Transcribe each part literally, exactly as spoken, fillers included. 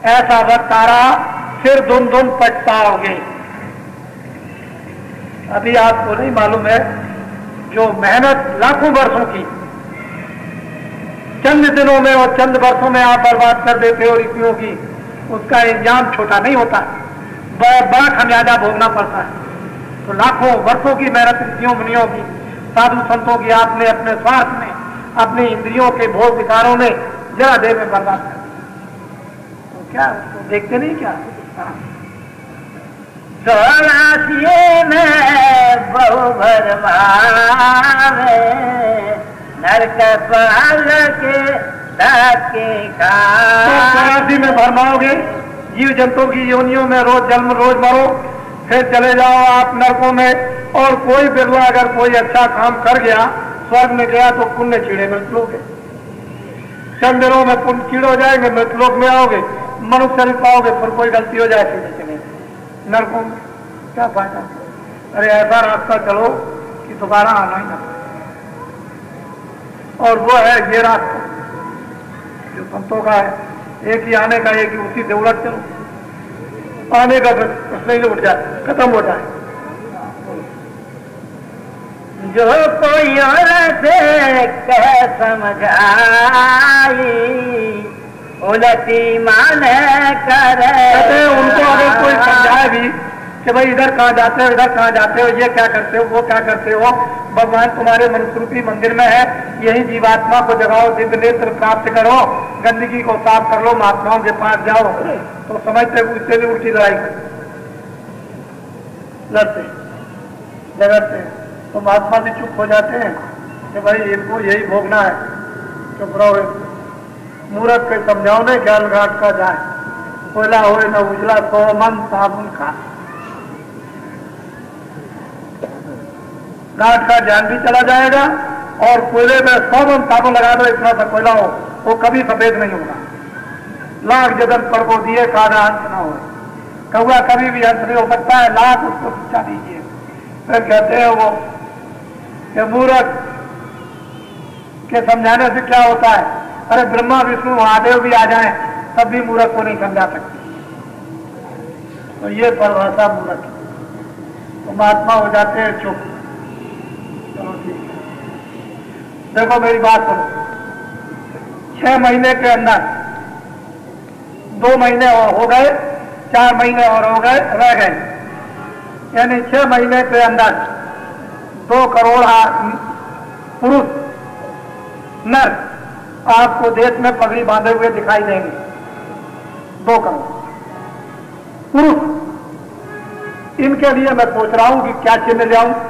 ऐसा वक्त आ रहा फिर धुन धुन पछताओगे। अभी आपको नहीं मालूम है, जो मेहनत लाखों वर्षों की चंद दिनों में और चंद वर्षों में आप बर्बाद कर देते हो ऋषियों की, उसका इंजाम छोटा नहीं होता, बड़ा बड़ा खमियाजा भोगना पड़ता है। तो लाखों वर्षों की मेहनत ऋषियों मुनियों की, साधु संतों की आपने अपने स्वार्थ में, अपनी इंद्रियों के भोग विकारों में जरा देर में बर्बाद कर दिया। तो क्या उसको देखते नहीं क्या? चौरासी में बहु भरमावे नरक पाल के डाके खा। चौरासी में भरमाओगे, जीव जंतु की योनियों में रोज जन्म रोज मरो, फिर चले जाओ आप नरकों में। और कोई बिरला अगर कोई अच्छा काम कर गया, स्वर्ग में गया तो पुण्य छीड़े मृतलोक है। चंद दिनों में पुण्य छीड़ हो जाएंगे, मृतलोक में आओगे, मनुष्य शरीर पाओगे, फिर कोई गलती हो जाए फिर चले नरकों में, क्या फायदा? अरे ऐसा रास्ता चलो कि दोबारा आना ही ना पड़े। और वो है ये रास्ता जो संतों का है, एक ही आने का, एक ही उसी से उलट चलो, आने का प्रश्न ही उठ जाए, खत्म हो जाए। जो कोई और से कह समझाई उलटी माने करे। उनको अगर कोई समझाए भी कि भाई इधर कहाँ जाते हो, इधर कहाँ जाते हो, ये क्या करते हो, वो क्या करते हो, भगवान तुम्हारे मनुष्य मंदिर में है, यही जीवात्मा को जगाओ, दिव्य नेत्र प्राप्त करो, गंदगी को साफ कर लो, महात्माओं के पास जाओ, तो समझते उससे भी उल्टी लड़ाई लड़ते झगड़ते, तो महात्मा भी चुप हो जाते हैं कि भाई इनको यही भोगना है, चुप रहो। मूर्ख के समझाओ ने ज्ञान घाट का जाए, कोयला हो न उजला सो मन साबुन का। घाट का ज्ञान भी चला जाएगा और कोयले में सौ मन साबुन लगा दो, इतना सा कोयला हो वो कभी सफेद नहीं होगा। लाख जगन पर को दिए काना अंत न हो, कौआ कभी भी अंत नहीं हो सकता है, लाख उसको शिक्षा दीजिए। फिर कहते हैं वो कि मूर्ख के समझाने से क्या होता है? अरे ब्रह्मा विष्णु महादेव भी आ जाएं तब भी मूर्ख को नहीं समझा सकते। तो ये परिभाषा मूर्ख, तो महात्मा हो जाते हैं चुप। चलो ठीक है, देखो मेरी बात सुनो, छह महीने के अंदर दो महीने और हो गए, चार महीने और हो गए रह गए, यानी छह महीने के अंदर दो करोड़ पुरुष नर आपको देश में पगड़ी बांधे हुए दिखाई देंगे। दो करोड़ पुरुष, इनके लिए मैं सोच रहा हूं कि क्या चिन्ह ले आऊं।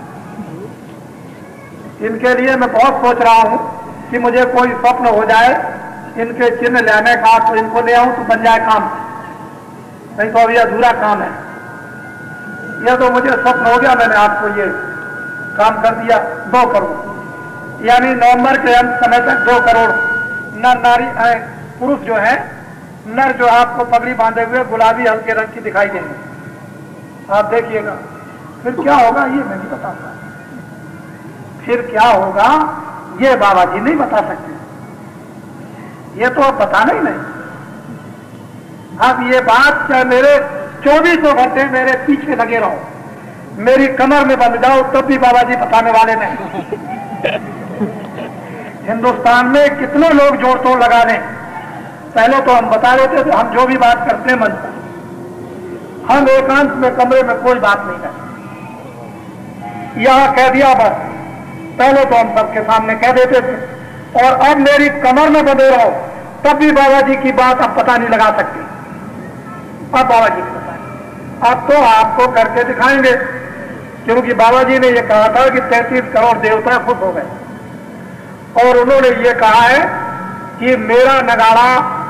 इनके लिए मैं बहुत सोच रहा हूं कि मुझे कोई स्वप्न हो जाए इनके चिन्ह लेने का, तो इनको ले आऊं तो बन जाए काम, नहीं तो अभी अधूरा काम है। यह तो मुझे स्वप्न हो गया, मैंने आपको ये काम कर दिया। दो करोड़ यानी नवंबर के अंत समय तक दो करोड़ नर नारी पुरुष जो है, नर जो आपको पगड़ी बांधे हुए गुलाबी हल्के रंग की दिखाई देंगे। आप देखिएगा फिर क्या होगा ये मैं नहीं बता सकता। फिर क्या होगा ये बाबा जी नहीं बता सकते, ये तो अब बताना ही नहीं। अब ये बात चाहे मेरे चौबीसों घंटे मेरे पीछे लगे रहो, मेरी कमर में बंध जाओ, तब भी बाबा जी बताने वाले नहीं। हिंदुस्तान में कितने लोग जोड़ तोड़ लगा लें, पहले तो हम बता देते थे, हम जो भी बात करते हैं मन पर, हम एकांत में कमरे में कोई बात नहीं करते, यहां कह दिया बस। पहले तो हम सबके सामने कह देते थे, और अब मेरी कमर में बंधे रहो, तब भी बाबा जी की बात अब पता नहीं लगा सकती। अब बाबा जी को पता, अब तो आपको करके दिखाएंगे, क्योंकि बाबा जी ने यह कहा था कि तैंतीस करोड़ देवता खुश हो गए, और उन्होंने ये कहा है कि मेरा नगाड़ा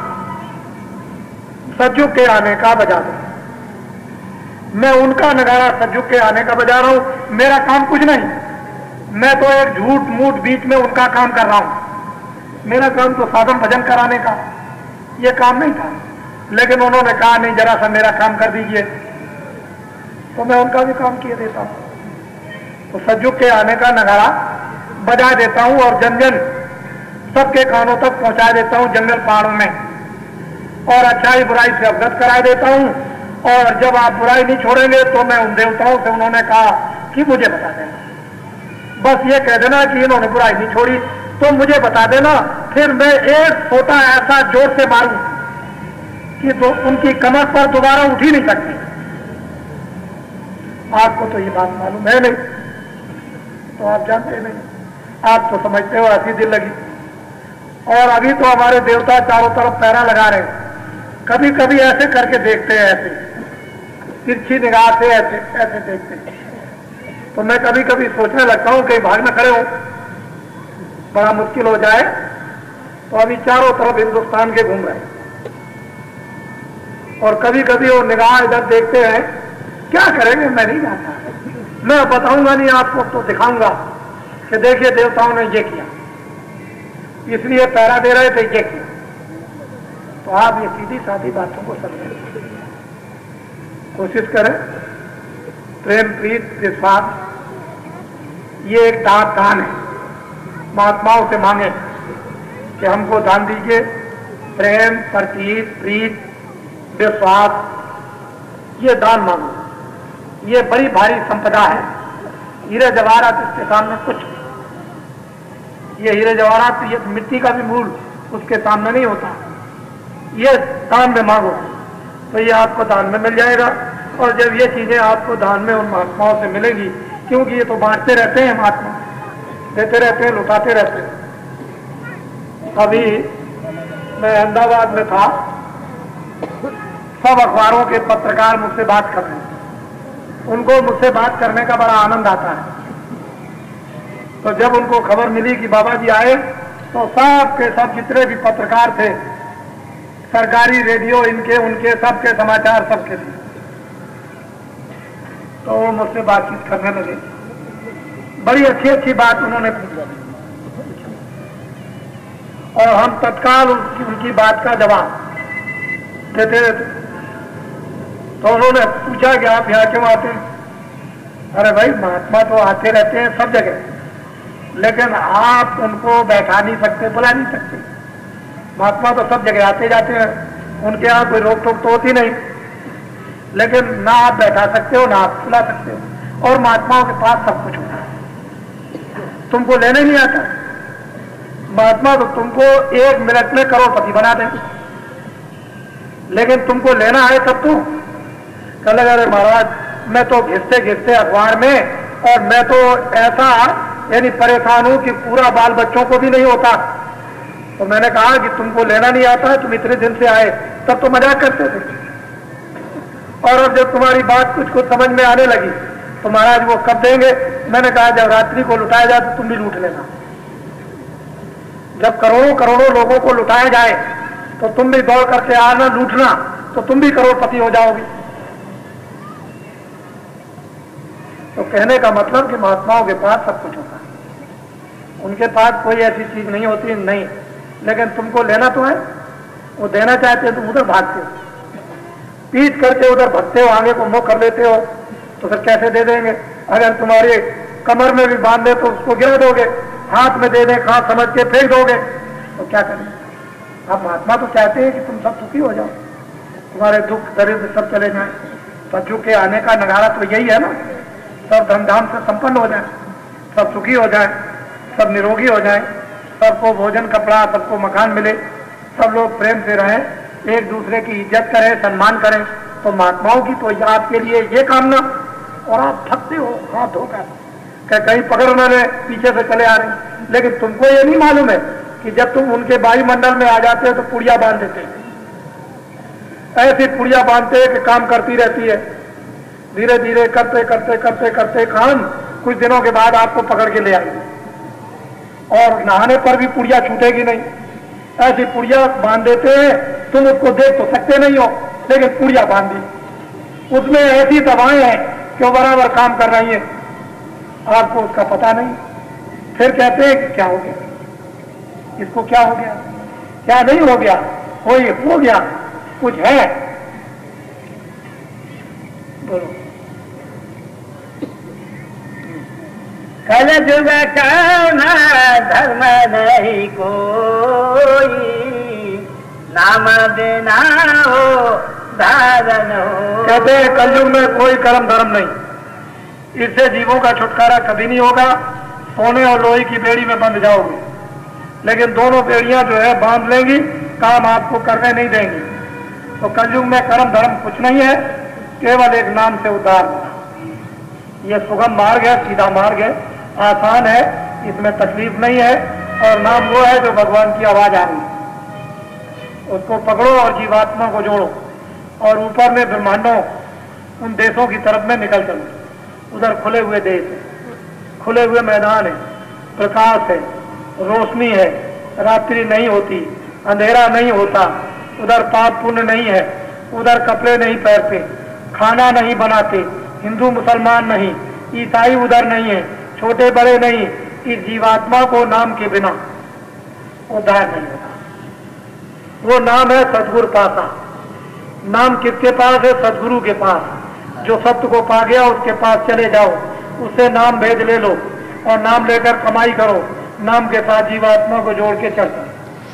सज्जुग के आने का बजा दो। मैं उनका नगाड़ा सज्जुग के आने का बजा रहा हूं, मेरा काम कुछ नहीं, मैं तो एक झूठ मूठ बीच में उनका काम कर रहा हूं। मेरा काम तो साधन भजन कराने का, ये काम नहीं था। लेकिन उन्होंने कहा नहीं, जरा सा मेरा काम कर दीजिए, तो मैं उनका भी काम किए देता हूं। तो सज्जुग के आने का नगाड़ा बजा देता हूं और जन जन सबके कानों तक पहुंचा देता हूं, जंगल पहाड़ों में। और अच्छाई बुराई से अवगत करा देता हूं, और जब आप बुराई नहीं छोड़ेंगे तो मैं उन देवताओं से उन्होंने कहा कि मुझे बता देना, बस ये कह देना कि इन्होंने बुराई नहीं छोड़ी तो मुझे बता देना, फिर मैं एक छोटा ऐसा जोर से मारूं कि तो उनकी कमर पर दोबारा उठ ही नहीं सकती। आपको तो ये बात मालूम है नहीं, तो आप जानते नहीं, आप तो समझते हो ऐसी दिल लगी। और अभी तो हमारे देवता चारों तरफ पैरा लगा रहे हैं, कभी कभी ऐसे करके देखते हैं, ऐसे तिरछी निगाह से ऐसे ऐसे देखते हैं, तो मैं कभी कभी सोचने लगता हूं कहीं भाग में खड़े हो, बड़ा मुश्किल हो जाए। तो अभी चारों तरफ हिंदुस्तान के घूम रहे हैं, और कभी कभी वो निगाह इधर देखते हैं, क्या करेंगे मैं नहीं जानता, मैं बताऊंगा नहीं आपको, तो दिखाऊंगा कि देखिए देवताओं ने ये किया, इसलिए पैरा दे रहे थे, ये किया। तो आप ये सीधी सादी बातों को समझें, कोशिश करें। प्रेम, प्रीत, विश्वास, ये एक दान दान है। महात्माओं से मांगे कि हमको दान दीजिए, प्रेम, प्रतीत, प्रीत, विश्वास, ये दान मांगो। ये बड़ी भारी संपदा है, हीरे जवाहरात इसके सामने कुछ। ये हीरे जवाहरात, ये मिट्टी का भी मूल उसके सामने नहीं होता। ये दान में मांगो तो ये आपको दान में मिल जाएगा। और जब ये चीजें आपको दान में उन महात्माओं से मिलेंगी, क्योंकि ये तो बांटते रहते हैं महात्मा, देते रहते हैं, लुटाते रहते हैं। अभी मैं अहमदाबाद में था, सब अखबारों के पत्रकार मुझसे बात कर रहे हैं, उनको मुझसे बात करने का बड़ा आनंद आता है। तो जब उनको खबर मिली कि बाबा जी आए, तो सब के सब जितने भी पत्रकार थे, सरकारी रेडियो इनके उनके सबके समाचार सबके थे, तो वो मुझसे बातचीत करने लगे। बड़ी अच्छी अच्छी बात उन्होंने पूछी, और हम तत्काल उनकी, उनकी बात का जवाब देते रहते। तो उन्होंने पूछा कि आप यहाँ क्यों आते हैं? अरे भाई, महात्मा तो आते रहते हैं सब जगह, लेकिन आप उनको बैठा नहीं सकते, बुला नहीं सकते। महात्मा तो सब जगह आते जाते हैं, उनके यहाँ कोई रोक टोक तो होती नहीं, लेकिन ना आप बैठा सकते हो ना आप बुला सकते हो। और महात्माओं के पास सब कुछ होता है, तुमको लेने नहीं आता। महात्मा तो तुमको एक मिनट में करोड़पति बना देंगे, लेकिन तुमको लेना है तब तो। कल अरे महाराज, मैं तो घिसते घिसते अखबार में, और मैं तो ऐसा यानी परेशान हूं कि पूरा बाल बच्चों को भी नहीं होता। तो मैंने कहा कि तुमको लेना नहीं आता है, तुम इतने दिन से आए, तब तो मजाक करते थे, और अब जब तुम्हारी बात कुछ कुछ समझ में आने लगी तो महाराज वो कब देंगे? मैंने कहा जब रात्रि को लुटाया जाए तो तुम भी लूट लेना। जब करोड़ों करोड़ों लोगों को लुटाया जाए तो तुम भी दौड़ करके आना, लूटना, तो तुम भी करोड़पति हो जाओगे। तो कहने का मतलब कि महात्माओं के पास सब कुछ होता है, उनके पास कोई ऐसी चीज नहीं होती नहीं, लेकिन तुमको लेना तो है। वो देना चाहते हो, तुम उधर भागते हो, पीट करके उधर भगते हो, आगे को मुंह कर लेते हो, तो फिर कैसे दे देंगे? अगर तुम्हारे कमर में भी बांध दे तो उसको गिरा दोगे, हाथ में दे दे खास समझ के फेंक दोगे, तो क्या करेंगे? अब महात्मा तो चाहते हैं कि तुम सब सुखी हो जाओ, तुम्हारे दुख दरिद्र सब चले जाए। सज्जू के आने का नगारा तो यही है ना, सब धमधाम से संपन्न हो जाए, सब सुखी हो जाए, सब निरोगी हो जाए, सबको भोजन कपड़ा, सबको मकान मिले, सब लोग प्रेम से रहें, एक दूसरे की इज्जत करें, सम्मान करें। तो महात्माओं की तो आपके लिए ये कामना, और आप थकते हो हाथ धोकर, कहीं पकड़ न ले, पीछे से चले आ रहे हैं। लेकिन तुमको ये नहीं मालूम है कि जब तुम उनके वायुमंडल में आ जाते हो तो पुड़िया बांध देते हैं, ऐसी पुड़िया बांधते हैं कि काम करती रहती है। धीरे धीरे करते करते करते करते काम कुछ दिनों के बाद आपको पकड़ के ले आएगी, और नहाने पर भी पुड़िया छूटेगी नहीं। ऐसी पुड़िया बांध देते हैं, तुम उसको देख तो सकते नहीं हो, लेकिन पुड़िया बांध दी, उसमें ऐसी दवाएं हैं कि वो बराबर काम कर रही है, आपको उसका पता नहीं। फिर कहते हैं कि क्या हो गया, इसको क्या हो गया? क्या नहीं हो गया, कोई हो गया, कुछ है, बोलो। कल जुग का धर्म नहीं कोई, नाम बिना हो धारण हो। कहते हैं कलयुग में कोई कर्म धर्म नहीं, इससे जीवों का छुटकारा कभी नहीं होगा। सोने और लोहे की बेड़ी में बंध जाओगे, लेकिन दोनों बेड़ियां जो है बांध लेंगी, काम आपको करने नहीं देंगी। तो कलयुग में कर्म धर्म कुछ नहीं है, केवल एक नाम से उद्धार होना। ये सुगम मार्ग है, सीधा मार्ग है, आसान है, इसमें तकलीफ नहीं है। और नाम वो है जो भगवान की आवाज आ रही है, उसको पकड़ो और जीवात्मा को जोड़ो और ऊपर में ब्रह्मांडों उन देशों की तरफ में निकल चलो। उधर खुले हुए देश है, खुले हुए मैदान है, प्रकाश है, रोशनी है, रात्रि नहीं होती, अंधेरा नहीं होता, उधर पाप पुण्य नहीं है, उधर कपड़े नहीं पहनते, खाना नहीं बनाते, हिंदू मुसलमान नहीं, ईसाई उधर नहीं है, छोटे बड़े नहीं। इस जीवात्मा को नाम के बिना उद्धार नहीं होता। वो नाम है सदगुरु पासा। नाम किसके पास है? सदगुरु के पास। जो सत्य को पा गया उसके पास चले जाओ, उससे नाम भेद ले लो और नाम लेकर कमाई करो। नाम के साथ जीवात्मा को जोड़ के चलता,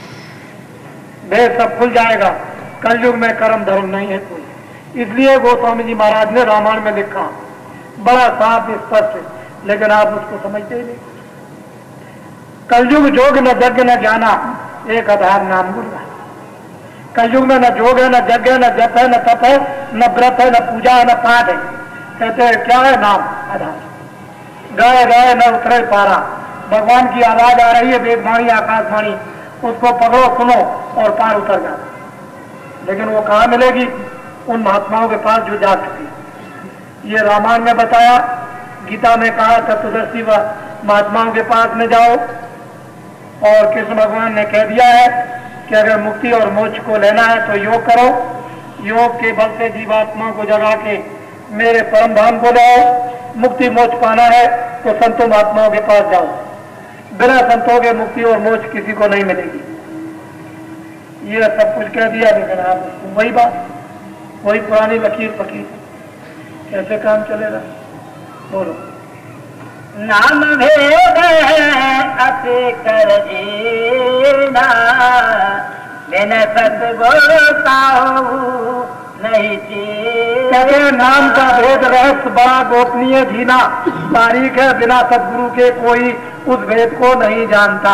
भेद सब खुल जाएगा। कलयुग में कर्म धर्म नहीं है कोई। इसलिए गोस्वामी जी महाराज ने रामायण में लिखा, बड़ा साफ स्पष्ट, लेकिन आप उसको समझते ही नहीं। कलयुग जोग न यज्ञ न जाना, एक आधार नाम गुरु है। कलयुग में न जोग है, न यज्ञ है, न जप है, न तप है, न व्रत है, न पूजा है, न पाठ है। कहते हैं क्या है? नाम आधार। गाय गाय न उतरे पारा, भगवान की आवाज आ रही है, वेदवाणी आकाशवाणी, उसको पकड़ो सुनो और पार उतर जाओ। लेकिन वो कहाँ मिलेगी? उन महात्माओं के पास जो जा चुके हैं। ये रामायण में बताया, गीता में कहा तत्वदर्शी व महात्माओं के पास में जाओ। और कृष्ण भगवान ने कह दिया है कि अगर मुक्ति और मोक्ष को लेना है तो योग करो, योग के बल से जीवात्मा को जगा के मेरे परम धाम को लाओ। मुक्ति मोक्ष पाना है तो संतों महात्माओं के पास जाओ। बिना संतों के मुक्ति और मोक्ष किसी को नहीं मिलेगी। ये सब कुछ कह दिया, लेकिन आप उसको वही बात, वही पुरानी लकीर फकीर, कैसे काम चलेगा? बोलो। नाम भेद अति कर जीना, बिन सतगुरु काहू नहीं जी। कहते नाम का भेद रहस्य बड़ा गोपनीय जीना, तारीख है, बिना सतगुरु के कोई उस भेद को नहीं जानता।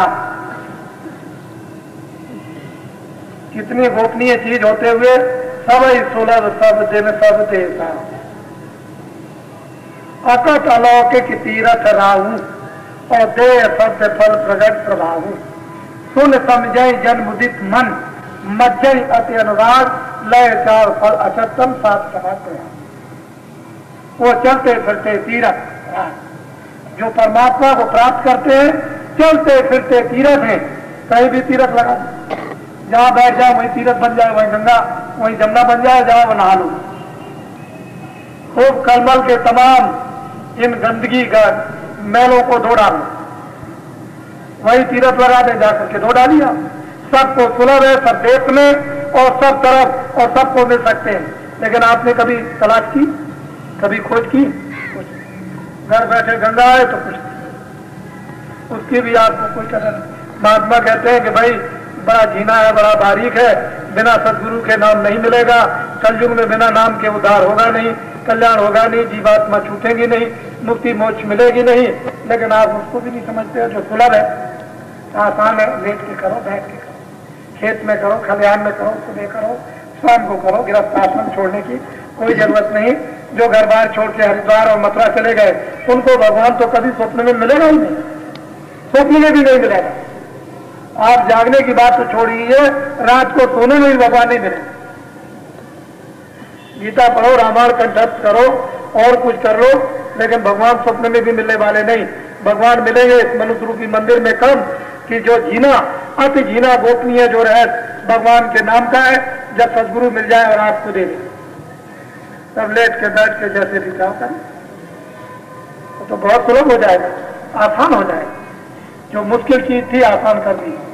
कितनी गोपनीय चीज होते हुए सब सुलभ सब दिन सब देता। अकट अलौकिक तीरथ राहु और दे सत्य फल प्रगट प्रभाहु। सुन समझय जन मुदित मन, मज्जय अति अनुराग, लय चार फल अचतम सात समाप्त। वो चलते फिरते तीरथ जो परमात्मा को प्राप्त करते हैं, चलते फिरते तीरथ हैं। कहीं भी तीरथ लगा, जहां बैठ जाओ वहीं तीरथ बन जाए, वहीं गंगा वहीं जमुना बन जाए, जहां वो नहा लो। खूब कलमल के तमाम इन गंदगी का मैलों को धो डालो, वही तीरथ लगा दे, जाकर के धो डालिए। सबको सुलभ है, सब देश में और सब तरफ और सबको मिल सकते हैं। लेकिन आपने कभी तलाश की, कभी खोज की? घर बैठे गंगा है तो कुछ उसकी भी आपको कोई कदर नहीं। महात्मा कहते हैं कि भाई बड़ा जीना है, बड़ा बारीक है, बिना सदगुरु के नाम नहीं मिलेगा। कलयुग में बिना नाम के उद्धार होगा नहीं, कल्याण होगा नहीं, जीवात्मा छूटेंगी नहीं, मुक्ति मोक्ष मिलेगी नहीं। लेकिन आप उसको भी नहीं समझते। जो सुलभ है, आसान है, लेट के करो, बैठ के करो, खेत में करो, खलिहान में करो, सुबह करो, शाम को करो। गृहस्थ आश्रम छोड़ने की कोई जरूरत नहीं। जो घर बार छोड़ के हरिद्वार और मथुरा चले गए, उनको भगवान तो कभी स्वप्न में मिलेगा ही नहीं, स्वप्न में भी नहीं मिलेगा। आप जागने की बात तो छोड़िए, रात को सोने में भी भगवान नहीं मिलेगा। गीता पढ़ो, रामायण कंठस्थ करो और कुछ कर लो, लेकिन भगवान स्वप्न में भी मिलने वाले नहीं। भगवान मिलेंगे इस मनुष्य रूपी मंदिर में कम, कि जो जीना अति जीना गोपनीय जो रहे भगवान के नाम का है, जब सदगुरु मिल जाए और आपको दे दे, तब लेट के बैठ के जैसे भी चाहो करें, तो बहुत सुलभ हो जाएगा, आसान हो जाएगा। जो मुश्किल चीज थी आसान कर दी।